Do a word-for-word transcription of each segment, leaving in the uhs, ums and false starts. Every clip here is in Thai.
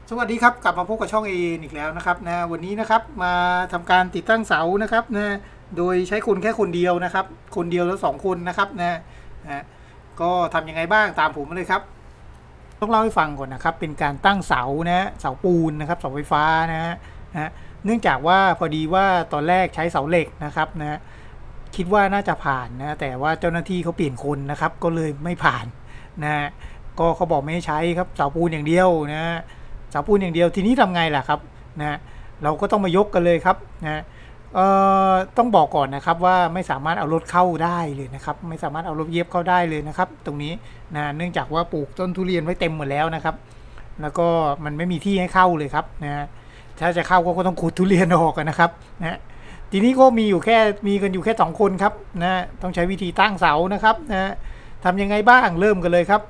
สวัสดีครับกลับมาพบกับช่อง เอ อีกแล้วนะครับนะวันนี้นะครับมาทำการติดตั้งเสานะครับนะโดยใช้คนแค่คนเดียวนะครับคนเดียวแล้วสองคนนะครับนะนะก็ทำยังไงบ้างตามผมมาเลยครับต้องเล่าให้ฟังก่อนนะครับเป็นการตั้งเสานะเสาปูนนะครับเสาไฟฟ้านะฮะนะเนื่องจากว่าพอดีว่าตอนแรกใช้เสาเหล็กนะครับนะคิดว่าน่าจะผ่านนะแต่ว่าเจ้าหน้าที่เขาเปลี่ยนคนนะครับก็เลยไม่ผ่านนะก็เขาบอกไม่ให้ใช้ครับเสาปูนอย่างเดียวนะเสาปูนอย่างเดียวทีนี้ทำไงล่ะครับนะเราก็ต้องมายกกันเลยครับนะเอ่อต้องบอกก่อนนะครับว่าไม่สามารถเอารถเข้าได้เลยนะครับไม่สามารถเอารถเย็บเข้าได้เลยนะครับตรงนี้นะเนื่องจากว่าปลูกต้นทุเรียนไว้เต็มหมดแล้วนะครับแล้วก็มันไม่มีที่ให้เข้าเลยครับนะถ้าจะเข้าก็ต้องขุดทุเรียนออกนะครับนะทีนี้ก็มีอยู่แค่มีกันอยู่แค่สองคนครับนะต้องใช้วิธีตั้งเสานะครับนะทำยังไงบ้างเริ่มกันเลยครับ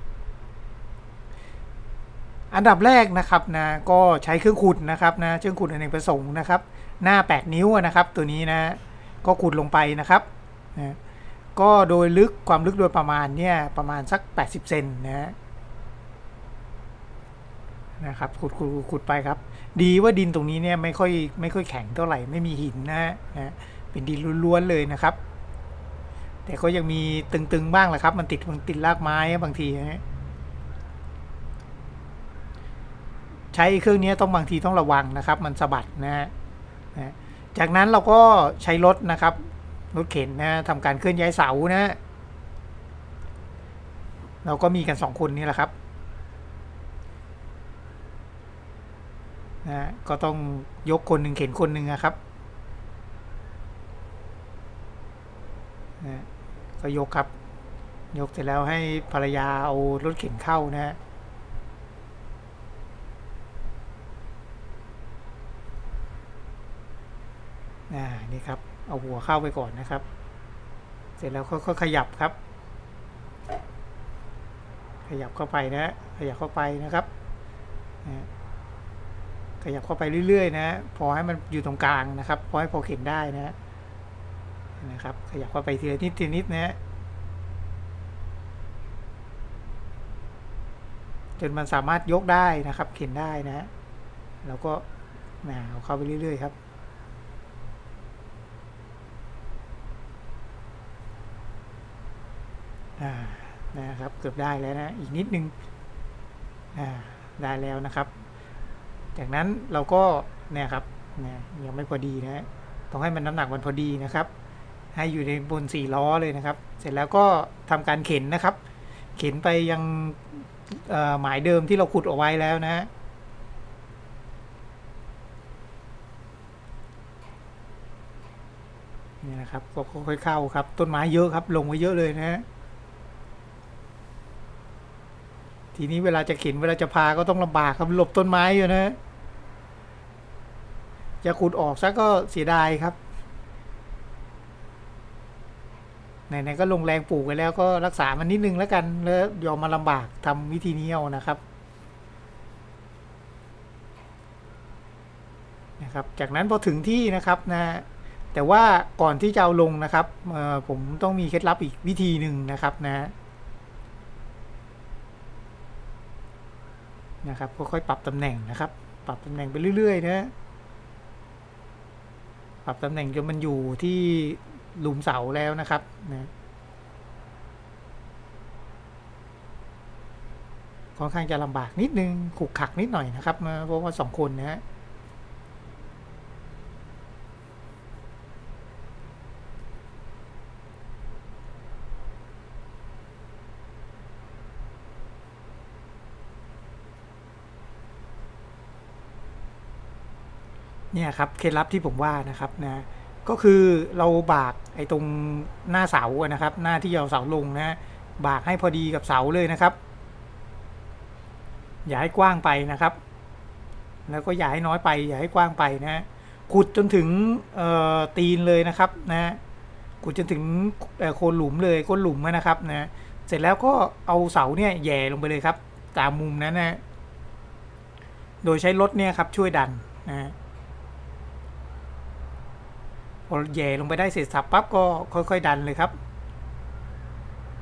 อันดับแรกนะครับนะก็ใช้เครื่องขุดนะครับนะเครื่องขุดอเนกประสงค์นะครับหน้าแปดนิ้วนะครับตัวนี้นะก็ขุดลงไปนะครับนะก็โดยลึกความลึกโดยประมาณเนี่ยประมาณสักแปดสิบเซนนะนะครับขุดขุดขุดไปครับดีว่าดินตรงนี้เนี่ยไม่ค่อยไม่ค่อยแข็งเท่าไหร่ไม่มีหินนะนะเป็นดินล้วนๆเลยนะครับแต่ก็ยังมีตึงๆบ้างแหละครับมันติดมันติดรากไม้บางทีนะใช้เครื่องนี้ต้องบางทีต้องระวังนะครับมันสะบัดนะฮะจากนั้นเราก็ใช้รถนะครับรถเข็นนะทำการเคลื่อนย้ายเสานะเราก็มีกันสองคนนี่แหละครับนะก็ต้องยกคนหนึ่งเข็นคนหนึ่งนะครับนะก็ยกครับยกเสร็จแล้วให้ภรรยาเอารถเข็นเข้านะอ่านี่ครับเอาหัวเข้าไปก่อนนะครับเสร็จแล้วค่อยๆขยับครับขยับเข้าไปนะขยับเข้าไปนะครับนะขยับเข้าไปเรื่อยๆนะพอให้มันอยู่ตรงกลางนะครับพอให้พอเข็นได้นะนะครับขยับเข้าไปทีละนิดทีละนิดนะจนมันสามารถยกได้นะครับเข็นได้นะแล้วก็เอาเข้าไปเรื่อยๆครับนะครับเกือบได้แล้วนะอีกนิดนึงได้แล้วนะครับจากนั้นเราก็เนี่ยครับเนี่ยยังไม่พอดีนะต้องให้มันน้ำหนักมันพอดีนะครับให้อยู่ในบนสี่ล้อเลยนะครับเสร็จแล้วก็ทำการเข็นนะครับเข็นไปยังหมายเดิมที่เราขุดเอาไว้แล้วนะนี่นะครับก็ค่อยๆเข้าครับต้นไม้เยอะครับลงไว้เยอะเลยนะทีนี้เวลาจะเข็นเวลาจะพาก็ต้องลำบากครับหลบต้นไม้อยู่นะจะขุดออกซะก็เสียดายครับไหนๆก็ลงแรงปลูกไปแล้วก็รักษามันนิดนึงแล้วกันแล้วยอมมาลำบากทำวิธีนี้เอานะครับนะครับจากนั้นพอถึงที่นะครับนะแต่ว่าก่อนที่จะเอาลงนะครับผมต้องมีเคล็ดลับอีกวิธีหนึ่งนะครับนะนะครับค่อยๆปรับตำแหน่งนะครับปรับตำแหน่งไปเรื่อยๆนะปรับตำแหน่งจนมันอยู่ที่หลุมเสาแล้วนะครับนะค่อนข้างจะลำบากนิดนึงขุกขักนิดหน่อยนะครับเพราะว่าสองคนนะฮะเนี่ยครับเคล็ดลับที่ผมว่านะครับนะก็คือเราบากไอ้ตรงหน้าเสาอะนะครับหน้าที่เอาเสาลงนะบากให้พอดีกับเสาเลยนะครับอย่าให้กว้างไปนะครับแล้วก็อย่าให้น้อยไปอย่าให้กว้างไปนะขุดจนถึงตีนเลยนะครับนะขุดจนถึงโคนหลุมเลยก้นหลุมนะครับนะเสร็จแล้วก็เอาเสาเนี่ยแย่ลงไปเลยครับตามมุมนั้นนะโดยใช้รถเนี่ยครับช่วยดันนะพอแย่ลงไปได้เสร็จสับปั๊บก็ค่อยๆดันเลยครับ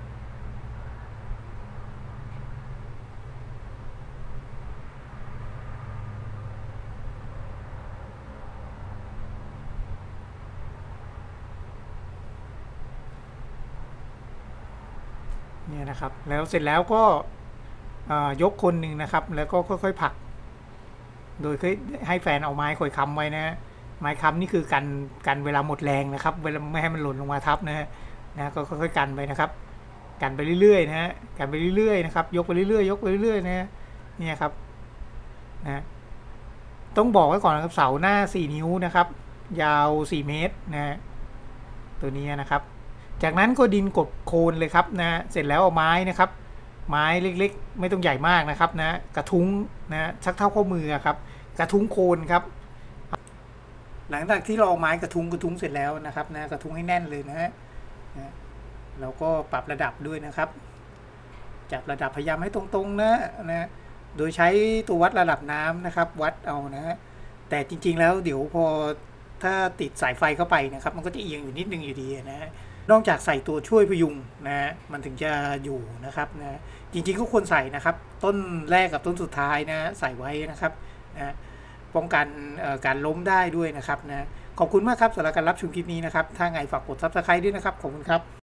นเนี่ยนะครับแล้วเสร็จแล้วก็ยกคนหนึ่งนะครับแล้วก็ค่อยๆผลักโดยให้แฟนเอาไม้คอยค้ำไว้นะไม้ค้ำนี่คือกันกันเวลาหมดแรงนะครับเวลาไม่ให้มันหล่นลงมาทับนะฮะนะก็ค่อยๆกันไปนะครับกันไปเรื่อยๆนะฮะกันไปเรื่อยๆนะครับยกไปเรื่อยๆยกไปเรื่อยๆนะเนี่ยครับนะต้องบอกไว้ก่อนนะครับเสาหน้าสี่นิ้วนะครับยาวสี่เมตรนะตัวนี้นะครับจากนั้นก็ดินกบโคนเลยครับนะเสร็จแล้วเอาไม้นะครับไม้เล็กๆไม่ต้องใหญ่มากนะครับนะกระทุ้งนะชักเท่าข้อมือครับกระทุ้งโคนครับหลังจากที่เราไม้กระทุ้งกระทุ้งเสร็จแล้วนะครับนะกระทุ้งให้แน่นเลยนะฮะเราก็ปรับระดับด้วยนะครับจับระดับพยายามให้ตรงๆนะนะโดยใช้ตัววัดระดับน้ำนะครับวัดเอานะฮะแต่จริงๆแล้วเดี๋ยวพอถ้าติดสายไฟเข้าไปนะครับมันก็จะเอียงอยู่นิดนึงอยู่ดีนะนอกจากใส่ตัวช่วยพยุงนะมันถึงจะอยู่นะครับนะจริงๆก็ควรใส่นะครับต้นแรกกับต้นสุดท้ายนะใส่ไว้นะครับนะป้องกันการล้มได้ด้วยนะครับนะขอบคุณมากครับสำหรับการรับชมคลิปนี้นะครับถ้าไงฝากกด ซับสไครบ์ ด้วยนะครับขอบคุณครับ